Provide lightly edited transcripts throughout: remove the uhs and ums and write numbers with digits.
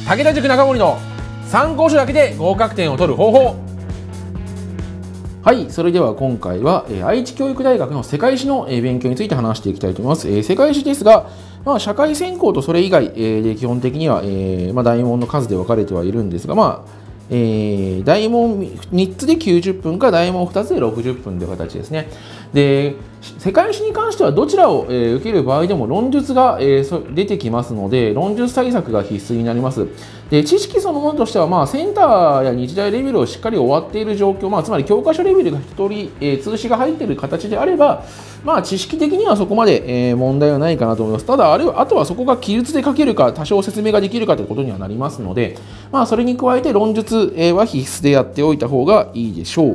武田塾中森の参考書だけで合格点を取る方法。はい、それでは今回は愛知教育大学の世界史の勉強について話していきたいと思います。世界史ですが、社会専攻とそれ以外で基本的には大問の数で分かれてはいるんですが、大問3つで90分か大問2つで60分という形ですね。で、世界史に関してはどちらを受ける場合でも論述が出てきますので、論述対策が必須になります。で、知識そのものとしては、センターや日大レベルをしっかり終わっている状況、つまり教科書レベルが1人、通知が入っている形であれば、知識的にはそこまで問題はないかなと思います。ただ、あとはそこが記述で書けるか、多少説明ができるかということにはなりますので、それに加えて論述は必須でやっておいた方がいいでしょう。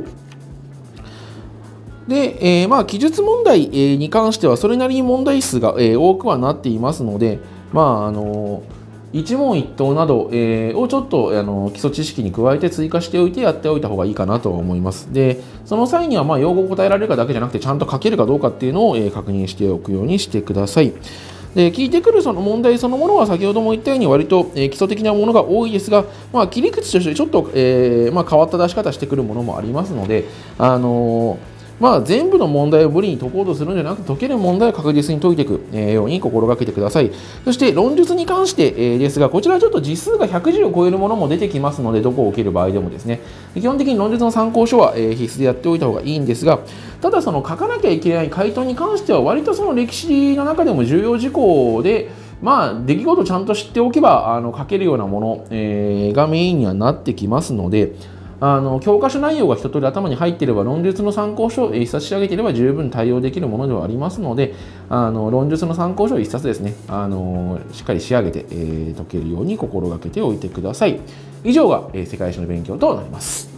で、記述問題に関してはそれなりに問題数が多くはなっていますので、一問一答などをちょっと基礎知識に加えて追加しておいてやっておいた方がいいかなと思います。で、その際には用語を答えられるかだけじゃなくてちゃんと書けるかどうかっていうのを確認しておくようにしてください。で、聞いてくるその問題そのものは先ほども言ったように割と基礎的なものが多いですが、切り口としてちょっと変わった出し方してくるものもありますので、全部の問題を無理に解こうとするんじゃなくて、解ける問題を確実に解いていくように心がけてください。そして論述に関してですが、こちらはちょっと字数が100字を超えるものも出てきますので、どこを受ける場合でもですね、基本的に論述の参考書は必須でやっておいた方がいいんですが、ただその書かなきゃいけない回答に関しては割とその歴史の中でも重要事項で、出来事をちゃんと知っておけば書けるようなものがメインにはなってきますので、教科書内容が一通り頭に入っていれば論述の参考書を一冊仕上げていれば十分対応できるものではありますので、論述の参考書を一冊ですね、しっかり仕上げて解けるように心がけておいてください。以上が世界史の勉強となります。